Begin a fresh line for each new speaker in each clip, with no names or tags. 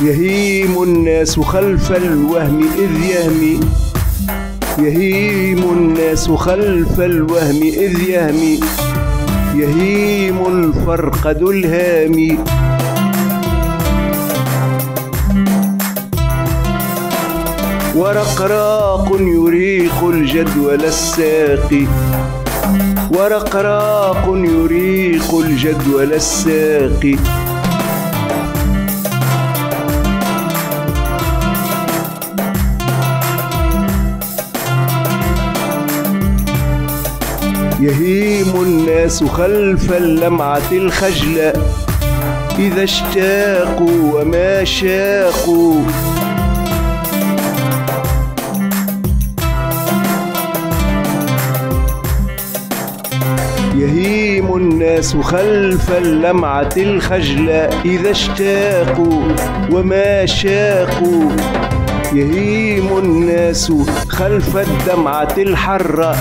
يهيم الناس خلف الوهم إذ يهمي، يهيم الناس خلف الوهم إذ يهمي، يهيم الفرقد الهامي. ورقراق يريق الجدول الساقي، ورقراق يريق الجدول الساقي. يهيم الناس خلف اللمعة الخجلة إذا اشتاقوا وما شاقوا. يهيم الناس خلف اللمعة الخجلة إذا اشتاقوا وما شاقوا. يهيم الناس خلف الدمعة الحرة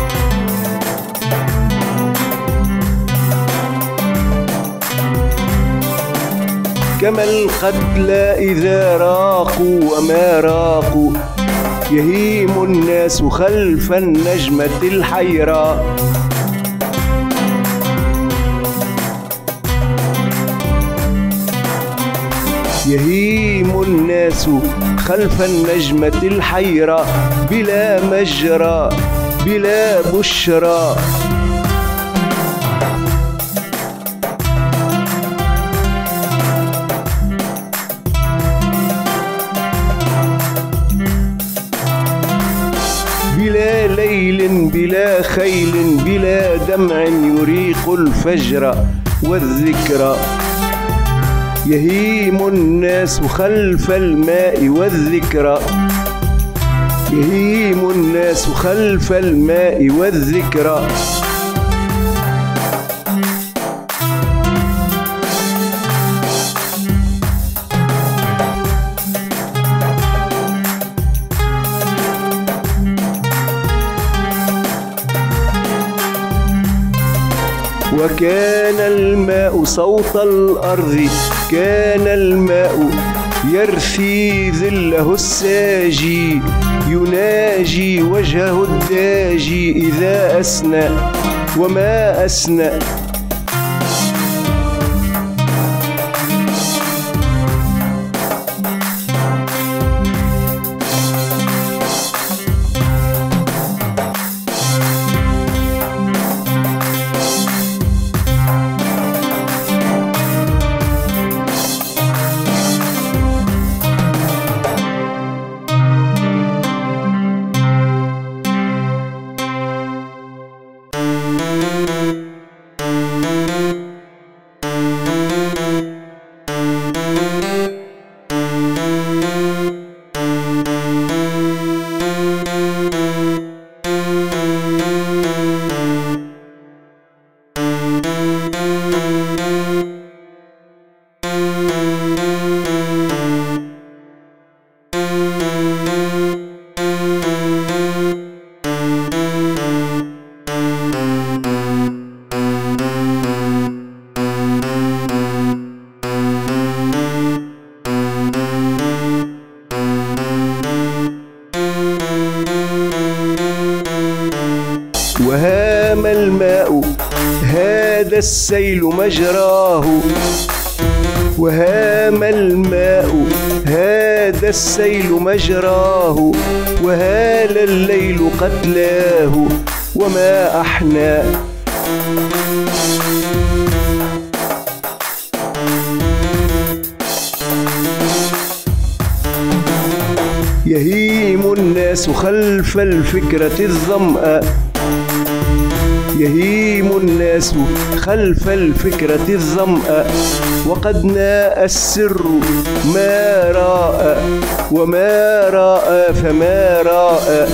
كما القتلى إذا راقوا وما راقوا. يهيم الناس خلف النجمة الحيراء، يهيم الناس خلف النجمة الحيراء بلا مجرى بلا بشرى. بلا ليل بلا خيل بلا دمع يريق الفجر والذكرى. يهيم الناس خلف الماء والذكرى، يهيم الناس خلف الماء والذكرى. وكان الماء صوت الأرض، كان الماء يرثي ظله الساجي، يناجي وجهه الداجي إذا أسنى وما أسنى. وهام الماء هذا السيل مجراه، وهام الماء هذا السيل مجراه. وهال الليل قتلاه وما أحنى. يهيم الناس خلف الفكرة الظمأ، يهيم الناس خلف الفكرة الظمأ. وقد ناء السر ما راء وما راء فما راء.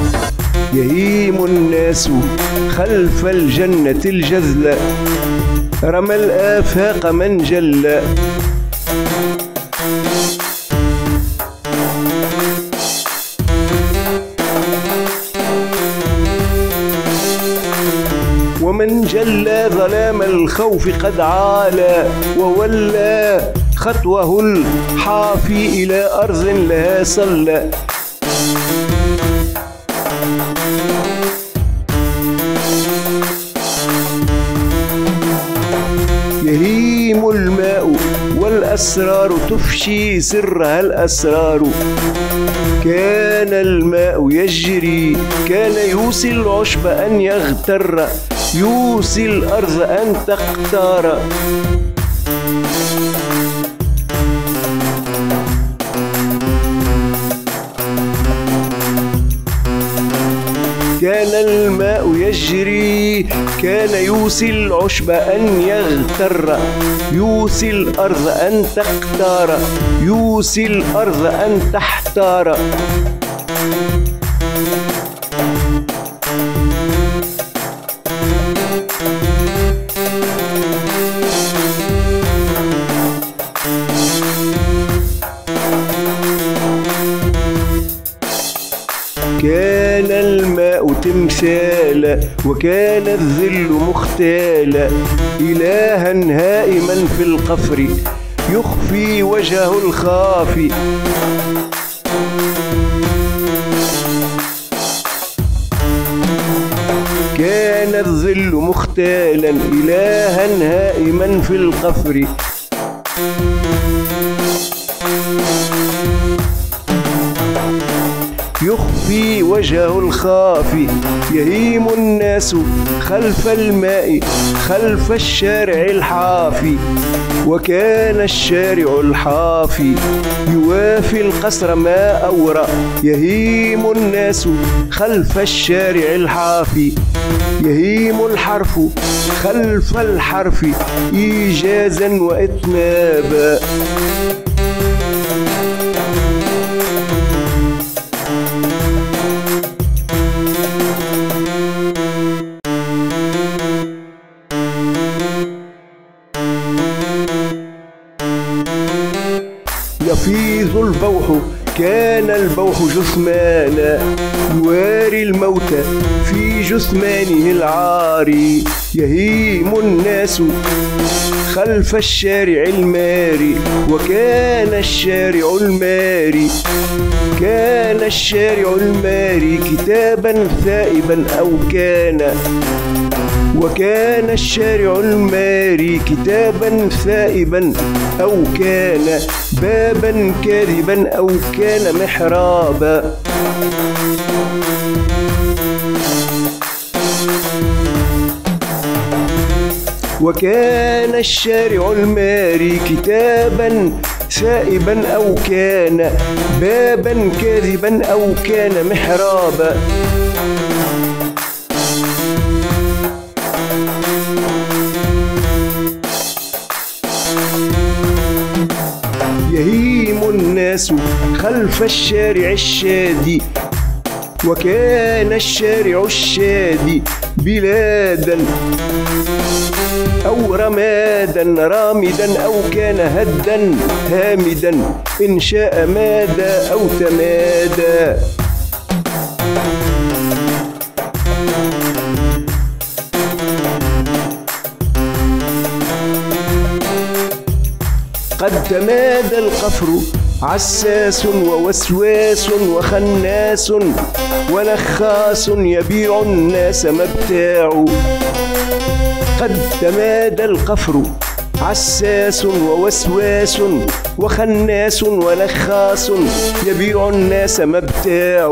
يهيم الناس خلف الجنة الجذلة، رمى الآفاق من جل. ومن جلى ظلام الخوف قد عالى وولى خطوه الحافي إلى أرض لها صلى. يهيم الماء والأسرار تفشي سرها الأسرار. كان الماء يجري كان يوصي العشب أن يغتر يوصي الأرض أن تقتار. كان الماء يجري كان يوصي العشب أن يغتر يوصي الأرض أن تقتار يوصي الأرض أن تحتار. كان الماء تمثالا وكان الذل مختالا إلها هائما في القفر يخفي وجهه الخافي. كان الذل مختالا إلها هائما في القفر يخفي وجهه الخافي. يهيم الناس خلف الماء خلف الشارع الحافي وكان الشارع الحافي يوافي القصر ما أورى. يهيم الناس خلف الشارع الحافي يهيم الحرف خلف الحرف إيجازا وإتنابا. يفيض البوح كان البوح جثمانا يواري الموت في جثمانه العاري. يهيم الناس خلف الشارع الماري وكان الشارع الماري كان الشارع الماري كتابا ثائبا أو كان وكان الشارع الماري كتابا ثائبا أو كان بابا كاذبا أو كان محرابا. وكان الشارع الماري كتابا ثائبا أو كان بابا كاذبا أو كان محرابا. يهيم الناس خلف الشارع الشادي وكان الشارع الشادي بلادا أو رمادا رامدا أو كان هدا هامدا إن شاء مادا أو تمادا. قد تمادى القفر عساس ووسواس وخناس ونخاس يبيع الناس مبتاع. قد تمادى القفر عساس ووسواس وخناس ونخاس يبيع الناس مبتاع.